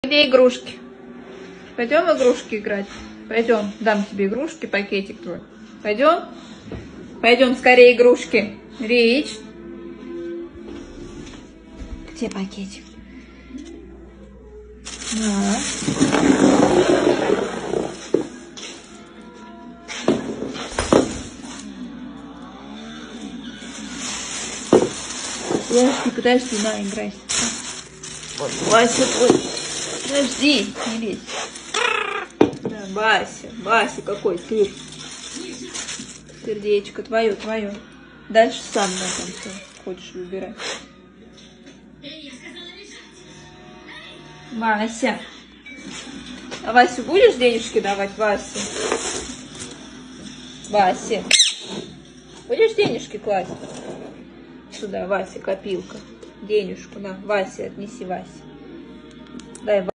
Где игрушки? Пойдем игрушки играть? Пойдем, дам тебе игрушки, пакетик твой. Пойдем? Пойдем скорее игрушки. Рич. Где пакетик? На. Подожди, на, играй. Вот, Вася твой. Подожди, не лезь. Да, Вася, какой сыр. Сердечко твое. Дальше сам на там что хочешь выбирать. Вася. А Васю будешь денежки давать, Васе? Васе. Будешь денежки класть? Сюда, Вася, копилка. Денежку, на, Васе, отнеси, Васе. Дай,